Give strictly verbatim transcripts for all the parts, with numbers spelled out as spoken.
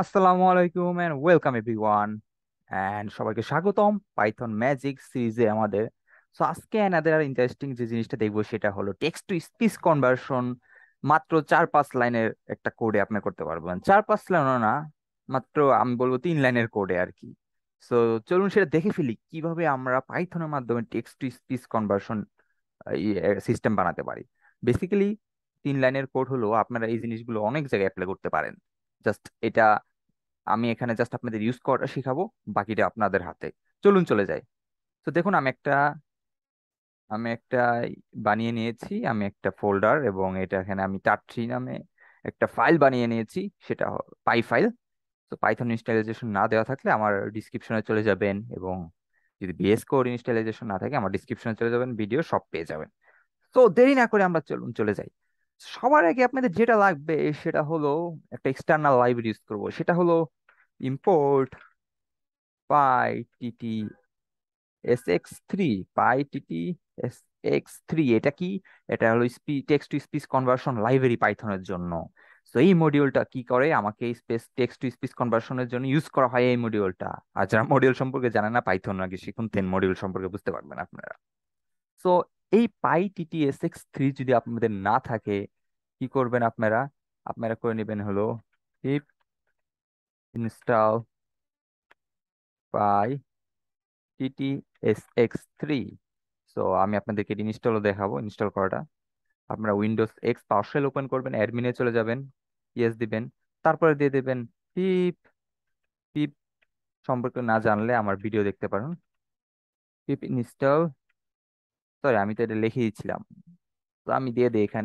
আসসালামু আলাইকুম and welcome everyone and সবাইকে স্বাগতম পাইথন ম্যাজিক সিরিজে আমাদের। সো আজকে অ্যানাদার ইন্টারেস্টিং যে জিনিসটা দেখবো সেটা হলো টেক্সট টু স্পিচ কনভার্সন। মাত্র চার পাঁচ লাইনের একটা কোডে আপনি করতে পারবেন, চার পাঁচ লাইনও না, মাত্র আমি বলবো তিন লাইনের কোডে আর কি। সো চলুন সেটা দেখে ফেলি কিভাবে আমরা পাইথনের মাধ্যমে text to speech conversion system বানাতে পারি। বেসিক্যালি তিন লাইনের কোড হলো আপনারা এই জিনিসগুলো অনেক জায়গায় অ্যাপ্লাই করতে পারেন। জাস্ট এটা আমি এখানে জাস্ট আপনাদের ইউজ করাটা শিখাবো, বাকিটা আপনাদের হাতে। চলুন চলে যাই। তো দেখুন আমি একটা আমি একটা বানিয়ে নিয়েছি, আমি একটা ফোল্ডার, এবং এটা এখানে আমি টাট থ্রি নামে একটা ফাইল বানিয়ে নিয়েছি, সেটা পাই ফাইল। তো পাইথন ইনস্টলাইজেশন না দেওয়া থাকলে আমার ডিসক্রিপশনে চলে যাবেন, এবং যদি বিএস কোড ইনস্টলাইজেশন না থাকে আমার ডিসক্রিপশনে চলে যাবেন, ভিডিও সব পেয়ে যাবেন। তো দেরি না করে আমরা চলুন চলে যাই। সবার আগে আপনাদের যেটা লাগবে সেটা হলো একটা এক্সটার্নাল লাইব্রেরি ইউজ করবো, সেটা হলো import pytt s x three. Pytt s x three এটা কি? এটা হলো text to speech conversion library পাইথনের জন্য। তো এই মডিউলটা কি করে, আমাকে স্পেস টেক্সট টু স্পিচ কনভার্সনের জন্য ইউজ করা হয় এই মডিউলটা। আর যারা মডিউল সম্পর্কে জানেন না, পাইথন আগে শিখুন, দেন মডিউল সম্পর্কে বুঝতে পারবেন আপনারা। সো এই পাইটিটি এস এক্স থ্রি যদি আপনাদের না থাকে, কি করবেন আপনারা? আপনারা করে নেবেন হলো pip install py TT S x three. So আমি আপনাদেরকে ইনস্টলও দেখাবো, ইনস্টল করাটা। আপনারা উইন্ডোজ এক্স পাওয়ারশেল ওপেন করবেন, অ্যাডমিনে চলে যাবেন, ইয়েস দিবেন, তারপরে দিয়ে দেবেন পিপ। পিপ সম্পর্কে না জানলে আমার ভিডিও দেখতে পারেন। পিপ ইনস্টল, সরি আমি তো এটা লিখে দিচ্ছিলাম, তো আমি দিয়ে দিই এখানে।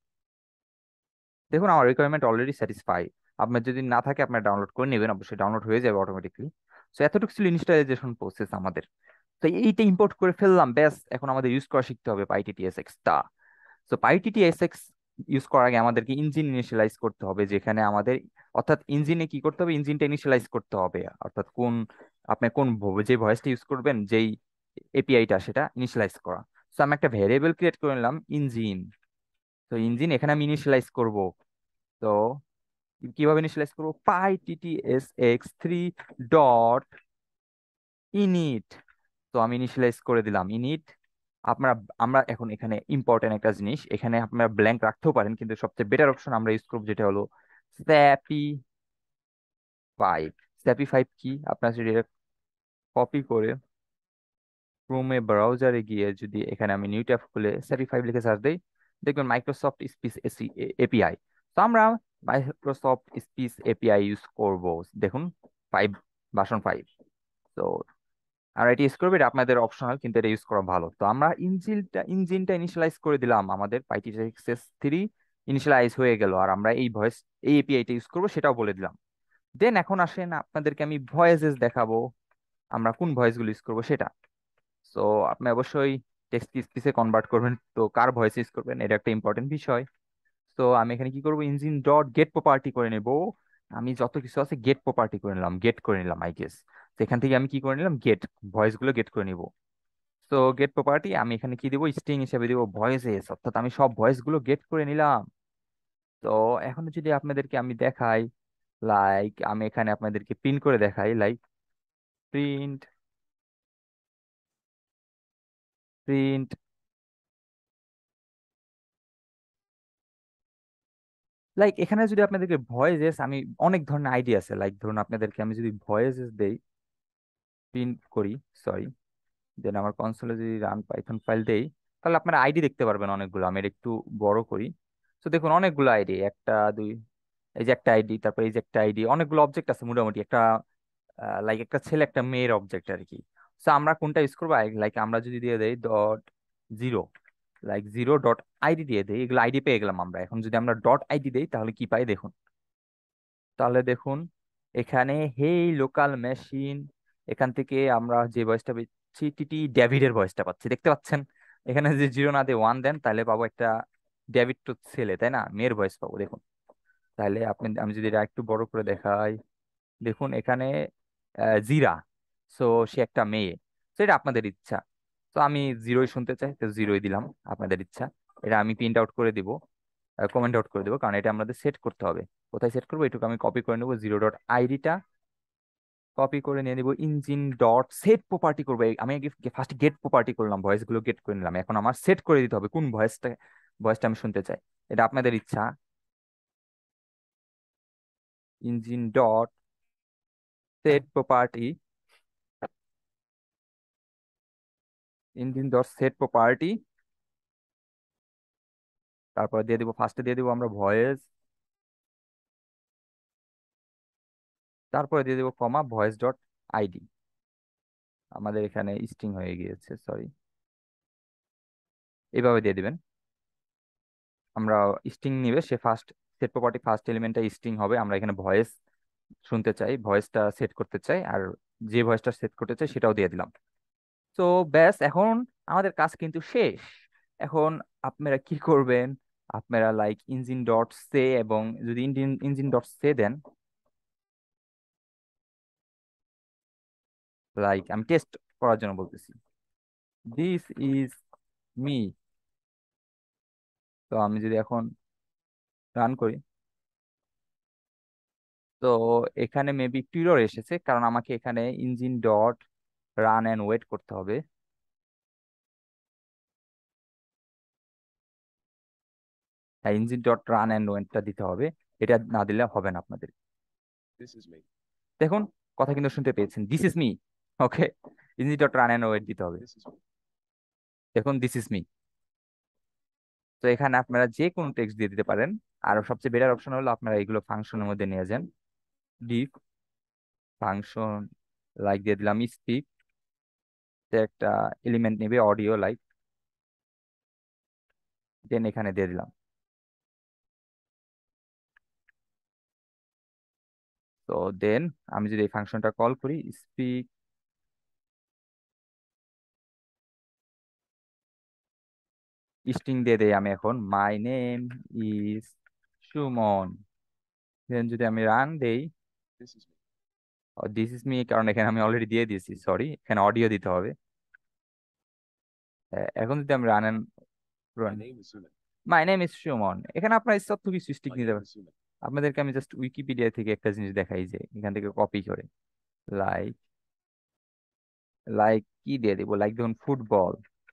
দেখুন আমার রিকোয়ারমেন্ট অলরেডি স্যাটিসফাই। আপনার যদি না থাকে আপনার ডাউনলোড করে নেবেন, অবশ্যই ডাউনলোড হয়ে যাবে অটোমেটিকলি। সো এতটুকু ছিল ইনস্টলাইজেশন প্রসেস আমাদের। তো এইটা ইম্পোর্ট করে ফেললাম, ব্যাস এখন আমাদের ইউজ করা শিখতে হবে পাইটিটিএসএক্স টা। তো পাইটিটিএসএক্স ইউজ করার আগে আমাদেরকে ইঞ্জিন ইনিশিয়ালাইজ করতে হবে, যেখানে আমাদের অর্থাৎ ইঞ্জিনে কি করতে হবে, ইঞ্জিনটা ইনিশিয়ালাইজ করতে হবে, অর্থাৎ কোন আপনি কোন ভ- যে ভয়েসটা ইউজ করবেন, যেই এপিআইটা, সেটা ইনিশিয়ালাইজ করা। তো আমি একটা ভেরিয়েবল ক্রিয়েট করে নিলাম ইঞ্জিন। তো ইঞ্জিন এখানে আমি ইনিশিয়ালাইজ করব। তো কিভাবে ইনিশিয়ালাইজ করবো? Py TT S x three dot init. তো আমি ইনিশিয়ালাইজ করে দিলাম ইনিট। আপনারা আমরা এখন এখানে ইম্পর্টেন্ট একটা জিনিস, এখানে আপনারা ব্ল্যাঙ্ক রাখতেও পারেন, কিন্তু সবচেয়ে বেটার অপশন আমরা ইউজ করবো যেটা হলো স্যাপি ফাইভ। স্যাপি ফাইভ কি, আপনারা যদি কপি করে ক্রোমে ব্রাউজারে গিয়ে যদি এখানে আমি নিউ ট্যাব খুলে স্যাপি ফাইভ লিখে সার্চ দিই, দেখবেন মাইক্রোসফট স্পিচ এপিআই। তো আমরা মাইক্রোসফট স্পিচ এপিআই ইউজ করব। দেখুন ফাইভ, ভার্সন ফাইভ। তো আর এটা ইউজ করবে, এটা আপনাদের অপশনাল, কিন্তু এটা ইউজ করা ভালো। তো আমরা ইঞ্জিনটা ইঞ্জিনটা ইনিশিয়ালাইজ করে দিলাম, আমাদের পাইটিএক্সএস থ্রি ইনিশিয়ালাইজ হয়ে গেল, আর আমরা এই ভয়েস এই এপিআইটা ইউজ করবো সেটাও বলে দিলাম। দেন এখন আসেন আপনাদেরকে আমি ভয়েসেস দেখাবো, আমরা কোন ভয়েসগুলো ইউজ করবো সেটা। সো আপনি অবশ্যই টেক্সট স্পিচে কনভার্ট করবেন, তো কার ভয়েস ইউজ করবেন এটা একটা ইম্পর্টেন্ট বিষয়। তো আমি এখানে কি করবো, ইঞ্জিন ডট গেট প্রপার্টি করে নেব। আমি যত কিছু আছে গেট প্রপার্টি করে নিলাম, গেট করে নিলাম আই গেস। সেখান থেকে আমি কি করে নিলাম, গেট ভয়েস গুলো গেট করে নিব। তো গেট প্রপার্টি আমি এখানে কি দিব, স্ট্রিং হিসেবে দিব ভয়েসেস, অর্থাৎ আমি সব ভয়েস গুলো গেট করে নিলাম। তো এখন যদি আপনাদেরকে আমি দেখাই, লাইক আমি এখানে আপনাদেরকে প্রিন্ট করে দেখাই, লাইক প্রিন্ট প্রিন্ট লাইক এখানে যদি আপনাদেরকে ভয়েসেস, আমি অনেক ধরনের আইডিয়া আছে, লাইক ধরুন আপনাদেরকে আমি যদি ভয়েসেস দেই, প্রিন্ট করি, সরি, দেন আমার কনসোলে যদি রান পাইথন ফাইল দেই, তাহলে আপনারা আইডি দেখতে পারবেন অনেকগুলো। আমি এটা একটু বড় করি। তো দেখুন অনেকগুলো আইডি, একটা দুই, এই যে একটা আইডি, তারপর এই যে একটা আইডি, অনেকগুলো অবজেক্ট আছে মোটামুটি একটা, লাইক একটা ছেলে একটা মেয়ের অবজেক্ট আর কি। তো আমরা কোনটা ইউজ করবো, লাইক আমরা যদি দিয়ে দেই dot zero, like zero dot ID দিয়ে দেই, এগুলো আইডি পেয়ে গেলাম আমরা। এখন যদি আমরা ডট আইডি দেই তাহলে কি পাই দেখুন। তাহলে দেখুন এখানে হেই লোকাল মেশিন, এখান থেকে আমরা যে ভয়েসটা পেয়েছি টিটি ডেভিডের ভয়েসটা পাচ্ছি, দেখতে পাচ্ছেন। এখানে যদি জিরো না দিয়ে ওয়ান দেন তাহলে পাবো একটা ডেভিড তো ছেলে, তাই না, মেয়ের ভয়েস পাবো দেখুন। তাহলে আপনি, আমি যদি এটা একটু বড় করে দেখাই, দেখুন এখানে আহ, জিরা, সো সে একটা মেয়ে। তো এটা আপনাদের ইচ্ছা। তো আমি জিরোই শুনতে চাই, তো জিরোই দিলাম, আপনাদের ইচ্ছা। এটা আমি প্রিন্ট আউট করে দিব। কমেন্ট আউট করে দেবো, কারণ এটা আমাদের সেট করতে হবে। কোথায় সেট করবো, এটুকু আমি কপি করে নেবো, জিরো ডট আইডিটা কপি করে নিয়ে নিবো, ইঞ্জিন ডট সেট প্রপার্টি করবো। এই আমি আগে ফার্স্ট গেট প্রপার্টি করলাম, ভয়েস গুলো গেট করে নিলাম, এখন আমার সেট করে দিতে হবে কোন ভয়েসটা ভয়েসটা আমি শুনতে চাই। এটা আপনাদের ইচ্ছা। Engine dot set property, engine dot set property, তারপর দিয়ে দিব, ফার্স্টে দিয়ে দিব আমরা ভয়েস, তারপরে দিয়ে দিব কমা ভয়েস ডট আইডি। আমাদের এখানে স্ট্রিং হয়ে গিয়েছে, সরি। এইভাবে দিয়ে দিবেন। আমরা স্ট্রিং নিবে, সে ফার্স্ট সেট প্রপার্টি ফার্স্ট এলিমেন্টটা স্ট্রিং হবে। আমরা এখানে ভয়েস শুনতে চাই, ভয়েসটা সেট করতে চাই, আর যে ভয়েসটা সেট করতে চাই সেটাও দিয়ে দিলাম। তো ব্যাস, এখন আমাদের কাজ কিন্তু শেষ। এখন আপনারা কি করবেন, আপনারা লাইক ইঞ্জিন ডট সে, এবং যদি ইঞ্জিন ইঞ্জিন ডট সে দেন, লাইক আমি টেস্ট করার জন্য বলতেছি, দিস ইজ মি। তো আমি যদি এখন রান করি, তো এখানে মেবি একটু এরর এসেছে, কারণ আমাকে এখানে engine dot run and wait করতে হবে। হ্যাঁ, ইঞ্জিন ডট রান অ্যান্ড ওয়েটটা দিতে হবে, এটা না দিলে হবে না আপনাদের। দেখুন, কথা কিন্তু শুনতে পেয়েছেন, this is me. Okay, engine dot run and wait দিতে হবে। দেখুন, দিস ইজ মি। তো এখানে আপনারা যে কোনো টেক্সট দিয়ে দিতে পারেন। আর সবচেয়ে বেটার অপশন হলো আপনারা এগুলো ফাংশনের মধ্যে নিয়ে যান। ডিফ ফাংশন, লাইক দিয়ে দিলাম স্পিক, একটা এলিমেন্ট নেবে অডিও লাইক, দেন এখানে দিয়ে দিলাম। তো দেন আমি যদি এই ফাংশনটা কল করি, স্পিক স্ট্রিং দিয়ে দেই আমি এখন, my name is Suman. Then যদি আমি রান দেই, দিস ইজ মি, কারণ এখানে আমি অলরেডি দিয়ে দিয়েছি, সরি, এখানে অডিও দিতে হবে। আহ, এখন যদি আমি run run, my name is Suman, এখানে আপনার ইচ্ছা তো কিছু স্টিক নিতে পারেন। আপনাদেরকে আমি জাস্ট উইকিপিডিয়া থেকে একটা জিনিস দেখাই, যে এখান থেকে কপি করে, লাইক লাইক কি দিয়ে দিব, লাইক দেখুন, ফুটবল,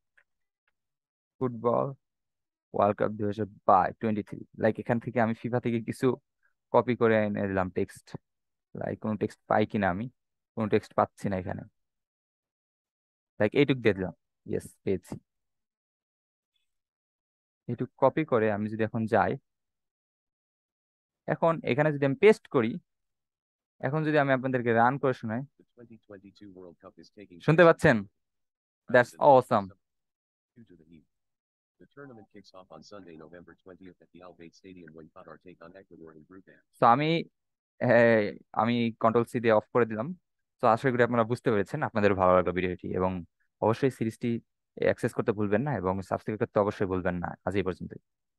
ফুটবল ওয়ার্ল্ড কাপ দুই হাজার বাইশ টোয়েন্টি থ্রি, লাইক এখান থেকে আমি ফিফা থেকে কিছু কপি করে এনে দিলাম টেক্সট। লাইক কোনো টেক্সট পাই কিনা, আমি কোনো টেক্সট পাচ্ছি না এখানে, লাইক এইটুক দিয়ে দিলাম। ইয়েস, পেয়েছি। এইটুক কপি করে আমি যদি এখন যাই, এখন এখানে যদি আমি পেস্ট করি, এখন যদি আমি আপনাদেরকে রান করে শোনাই, শুনতে পাচ্ছেন? That's awesome. তো আমি হ্যাঁ, আমি কন্ট্রোল সি দিয়ে অফ করে দিলাম। তো আশা করি আপনারা বুঝতে পেরেছেন, আপনাদের ভালো লাগলো ভিডিওটি, এবং অবশ্যই সিরিজটি অ্যাক্সেস করতে ভুলবেন না, এবং সাবস্ক্রাইব করতে অবশ্যই ভুলবেন না। আজ এই পর্যন্ত।